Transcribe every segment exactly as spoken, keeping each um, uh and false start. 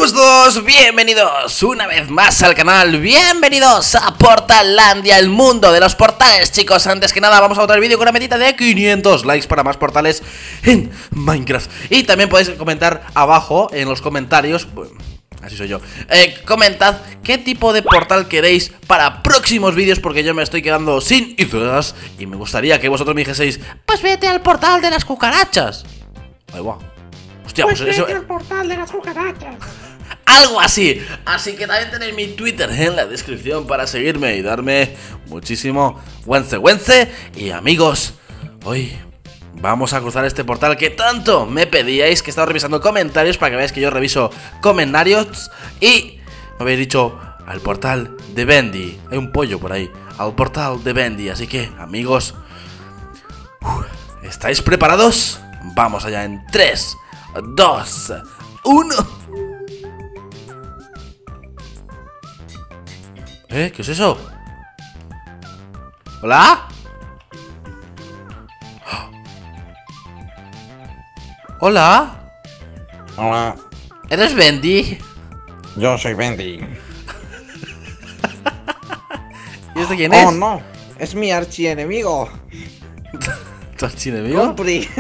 Chicos todos, bienvenidos una vez más al canal, bienvenidos a Portalandia, el mundo de los portales. Chicos, antes que nada vamos a otro vídeo con una metita de quinientos likes para más portales en Minecraft. Y también podéis comentar abajo en los comentarios, bueno, así soy yo, eh, comentad qué tipo de portal queréis para próximos vídeos, porque yo me estoy quedando sin ideas y me gustaría que vosotros me dijeseis, pues vete al portal de las cucarachas. Ahí va. Hostia, pues pues eso... el portal de las cucarachas. Algo así. Así que también tenéis mi Twitter en la descripción para seguirme y darme muchísimo Wense Wense. Y amigos, hoy vamos a cruzar este portal que tanto me pedíais, que he estado revisando comentarios para que veáis que yo reviso comentarios. Y me habéis dicho al portal de Bendy. Hay un pollo por ahí. Al portal de Bendy. Así que, amigos, ¿estáis preparados? Vamos allá en tres, dos, uno. ¿Eh? ¿Qué es eso? ¿Hola? ¿Hola? Hola, ¿Eres Bendy? yo soy Bendy. ¿Y este quién es? Oh no, es mi archienemigo. ¿Tu archienemigo? Compri.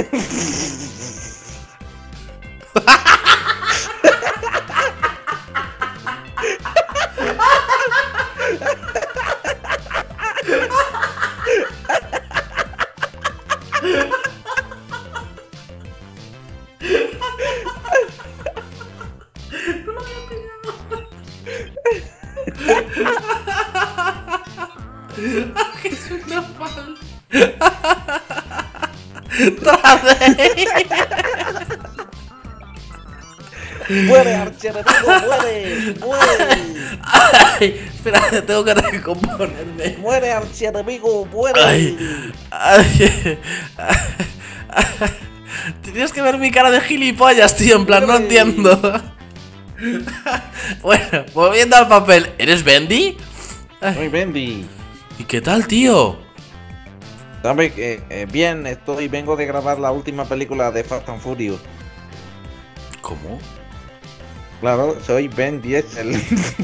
¡Que suena mal! ¡Trade! Muere, archienemigo, muere, muere. Ay, espera, tengo que recomponerme. Muere, archienemigo, muere. Ay, ay, ay, tienes que ver mi cara de gilipollas, tío, en plan, no entiendo. Bueno, volviendo al papel, ¿eres Bendy? Soy Bendy. ¿Y qué tal, tío? ¿Sabes que eh, bien, estoy, vengo de grabar la última película de Fast and Furious. ¿Cómo? Claro, soy Ben Diesel.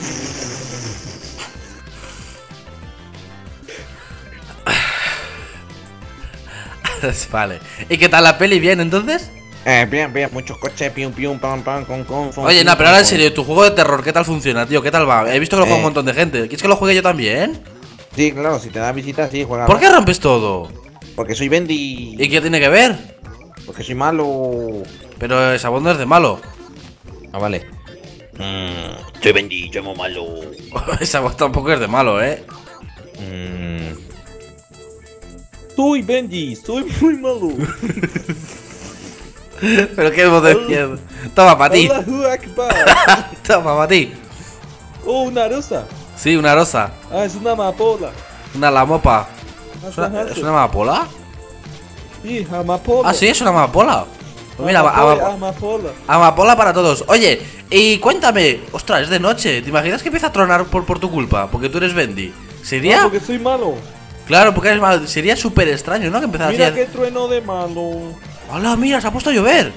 Vale. ¿Y qué tal la peli? ¿Bien, entonces? Eh, bien, bien, muchos coches, pium, pium, pam, pam, con, con, con. Oye, pium, no, pero ahora en con. serio, tu juego de terror, ¿qué tal funciona, tío? ¿Qué tal va? He visto que lo juega Eh. un montón de gente. ¿Quieres que lo juegue yo también? Sí, claro, si te da visita, sí, juega. ¿Por qué rompes todo? Porque soy Bendy. ¿Y qué tiene que ver? Porque soy malo. Pero esa voz no es de malo. Ah, vale. Mmm, soy Bendy, soy muy malo. Esa voz tampoco es de malo, ¿eh? Mmm. Soy Bendy, soy muy malo. Pero qué voz de mierda. Toma para ti. Allahu Akbar. Toma para ti. Oh, una rosa. Sí, una rosa. Ah, es una amapola. Una lamopa. ¿Es una, ¿es una amapola? Sí, amapola. Ah, sí, es una amapola. Pues mira, ama- amapola. amapola para todos. Oye, y cuéntame. Ostras, es de noche. ¿Te imaginas que empieza a tronar por, por tu culpa? Porque tú eres Bendy. ¿Sería? Ah, porque soy malo. Claro, porque eres malo. Sería súper extraño, ¿no? Que empezara Mira así. qué trueno de malo. ¡Hola, mira! Se ha puesto a llover.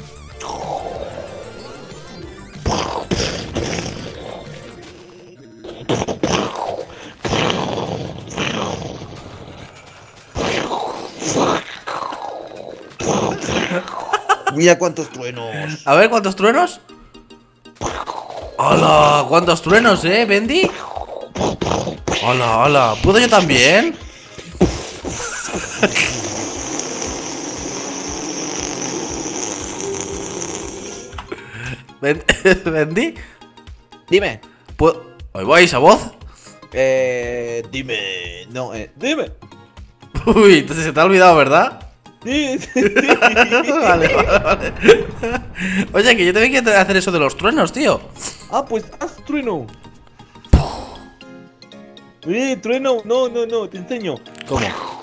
Mira cuántos truenos. A ver, ¿cuántos truenos? ¡Hola! ¿Cuántos truenos, eh, Bendy? ¡Hola, hola! ¿Puedo yo también? Ben- ¿Bendy? Dime. ¿Puedo? ¿Ahí va esa voz? Eh. Dime. No, eh. Dime. Uy, entonces se te ha olvidado, ¿verdad? Sí, sí, Vale, vale, vale. Oye, que yo tengo que hacer eso de los truenos, tío. Ah, pues haz trueno. Eh, trueno. No, no, no, te enseño. ¿Cómo?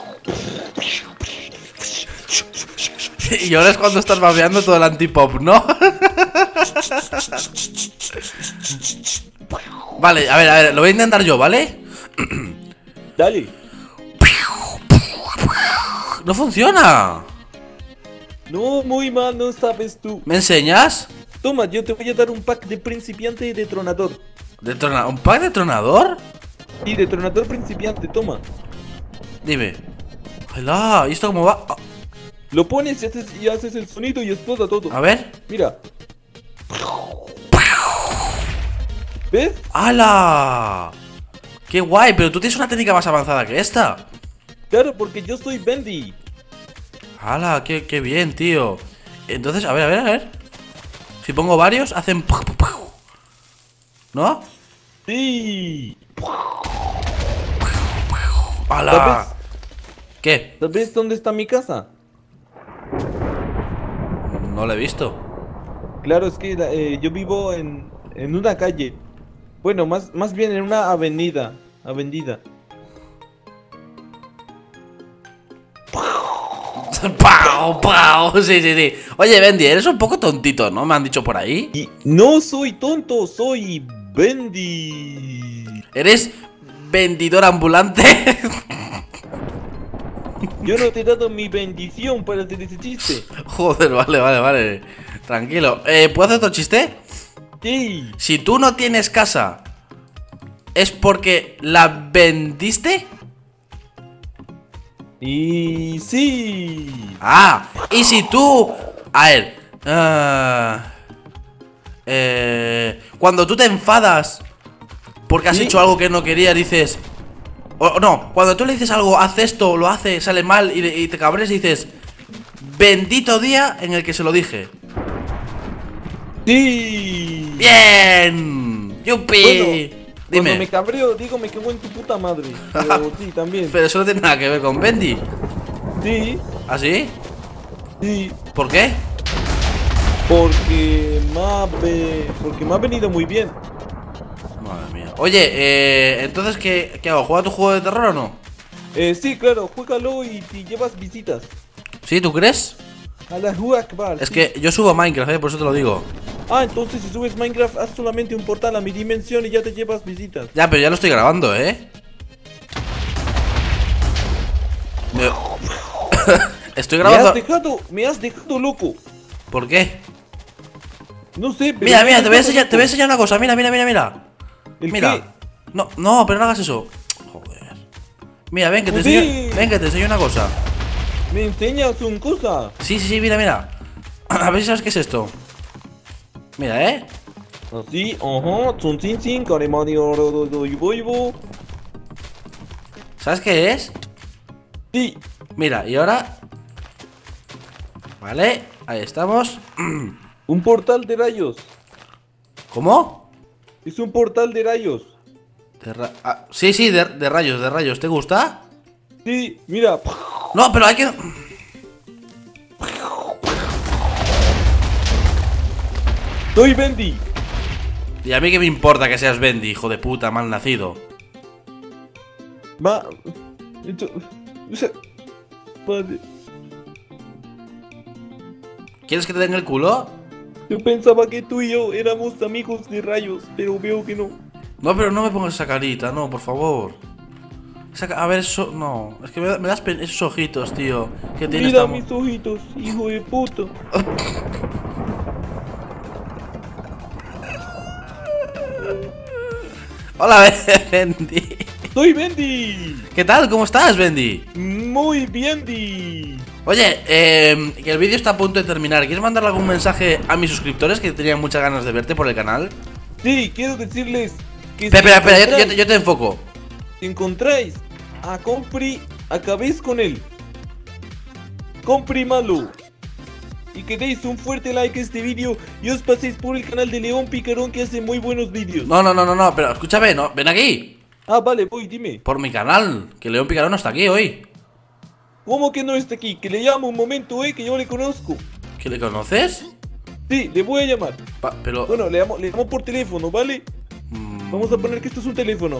Y ahora es cuando estás babeando todo el antipop, ¿no? Vale, a ver, a ver, lo voy a intentar yo, ¿vale? Dale. ¡No funciona! No, muy mal, no sabes tú. ¿Me enseñas? Toma, yo te voy a dar un pack de principiante y de tronador. ¿De trona- ¿Un pack de tronador? Sí, de tronador principiante, toma. Dime. ¡Hala! ¿Y esto cómo va? Ah, Lo pones y haces, y haces el sonido y explota todo. a ver. Mira. ¿Ves? ¡Hala! ¡Qué guay! Pero tú tienes una técnica más avanzada que esta. Claro, porque yo soy Bendy. ¡Hala! Qué, ¡Qué bien, tío! Entonces, a ver, a ver, a ver. Si pongo varios, hacen... ¿No? Sí. ¡Hala! ¿Sabes? ¿Qué? ¿Sabes dónde está mi casa? No lo he visto. Claro, es que eh, yo vivo en, en una calle. Bueno, más, más bien en una avenida. Avenida. ¡Pau! ¡Pau! Sí, sí, sí. Oye, Bendy, eres un poco tontito, ¿no? Me han dicho por ahí. Y no soy tonto, soy Bendy. ¿Eres vendedor ambulante? Yo no te he dado mi bendición para hacer ese chiste. Joder, vale, vale, vale. Tranquilo. Eh, ¿puedo hacer otro chiste? Sí. Si tú no tienes casa, ¿es porque la vendiste? Y sí. Ah, y si tú... A ver... ah, eh, cuando tú te enfadas porque has ¿Sí? hecho algo que no querías, dices... O no, cuando tú le dices algo, haz esto, lo hace, sale mal y, y te cabres y dices... Bendito día en el que se lo dije. Sí. ¡Bien! ¡Yupi! Bueno, Dime. Cuando me cabreo, digo me cago en tu puta madre. Pero sí, también. Pero eso no tiene nada que ver con Bendy. Sí, ¿Ah, sí? sí. ¿Por qué? Porque me ha, ve- porque me ha venido muy bien. Madre mía. Oye, eh, entonces, ¿qué, ¿qué hago? ¿Juega tu juego de terror o no? Eh, sí, claro, juégalo y te llevas visitas. ¿Sí? ¿Tú crees? A la Huakbar. Es sí. que yo subo Minecraft, eh, por eso te lo digo. Ah, entonces si subes Minecraft, haz solamente un portal a mi dimensión y ya te llevas visitas. Ya, pero ya lo estoy grabando, ¿eh? Me- Estoy Me has grabando... dejado, me has dejado loco. ¿Por qué? No sé, pero Mira, me mira, has te voy a dejado enseñar, te voy a loco. enseñar una cosa. Mira, mira, mira, mira. ¿El Mira. qué? No, no, pero no hagas eso. Joder. Mira, ven que te Joder. enseño... Ven que te enseño una cosa. Me enseñas un cosa. Sí, sí, sí, mira, mira. A ver si sabes qué es esto. Mira, ¿eh? Así, ajá, chun chin chin, caremani, oro, do, do, ibo, ibo. ¿Sabes qué es? Sí, Mira, y ahora... Vale, ahí estamos. un portal de rayos. ¿Cómo? Es un portal de rayos. De ra- ah, sí, sí, de, de rayos, de rayos. ¿Te gusta? Sí, mira. No, pero hay que... Soy Bendy. Y a mí qué me importa que seas Bendy, hijo de puta, mal nacido. Va. Esto- Vale. ¿Quieres que te den el culo? Yo pensaba que tú y yo éramos amigos de rayos, pero veo que no. No, pero no me pongas esa carita, no, por favor. Esa ca- a ver, eso... No, es que me, da- me das pen- esos ojitos, tío. Que tienes Mira tan- mis ojitos, hijo de puta. Hola, Bendy. Soy Bendy. ¿Qué tal? ¿Cómo estás, Bendy? Muy Bendy. Oye, eh, que el vídeo está a punto de terminar. ¿Quieres mandarle algún mensaje a mis suscriptores que tenían muchas ganas de verte por el canal? Sí, quiero decirles que Espera, espera, espera, yo, encontráis- yo te- yo te enfoco. si encontráis a Compri, acabéis con él. Compri malo. Y que deis un fuerte like a este vídeo y os paséis por el canal de León Picarón que hace muy buenos vídeos. No, no, no, no, no, pero escúchame, no, ven aquí. Ah, vale, voy, dime. Por mi canal, que León Picarón no está aquí hoy. ¿Cómo que no está aquí? Que le llamo un momento, eh, que yo le conozco. ¿Que le conoces? Sí, le voy a llamar. Pa- pero... Bueno, le llamo, le llamo por teléfono, ¿vale? mm, Vamos a poner que esto es un teléfono.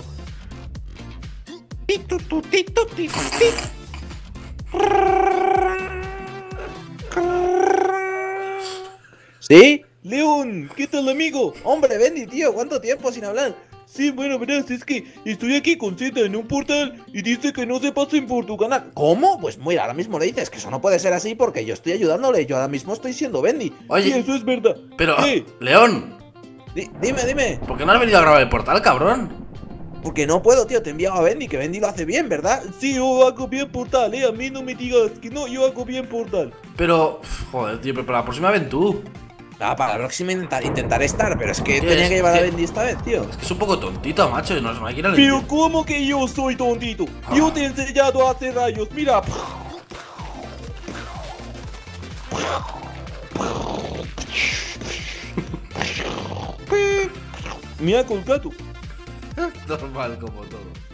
¿Sí? León, ¿qué tal, amigo? Hombre, Bendy, tío, ¿cuánto tiempo sin hablar? Sí, bueno, verás, es que estoy aquí con Z en un portal y dice que no se pasen por tu canal. ¿Cómo? Pues mira, ahora mismo le dices que eso no puede ser así porque yo estoy ayudándole, yo ahora mismo estoy siendo Bendy. Oye, Sí, eso es verdad. pero, ¿Qué? León, Di- dime, dime. ¿por qué no has venido a grabar el portal, cabrón? Porque no puedo, tío, te he enviado a Bendy, que Bendy lo hace bien, ¿verdad? Sí, yo hago bien portal, eh. A mí no me digas que no, yo hago bien portal. Pero, uf, joder, tío, pero para la próxima ven tú. Ah, para la próxima intentar, intentaré estar, pero es que Tío, tenía es que llevar a que- Bendy esta vez, tío. Es que es un poco tontito, macho, y no, no hay que ir al Pero inicio. ¿cómo que yo soy tontito? Yo te he enseñado a hacer rayos, mira. Me ha colgado. Normal, como todo.